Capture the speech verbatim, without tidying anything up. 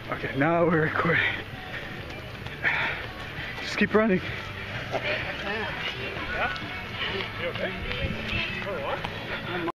Okay, now we're recording. Just keep running. Yeah? You okay?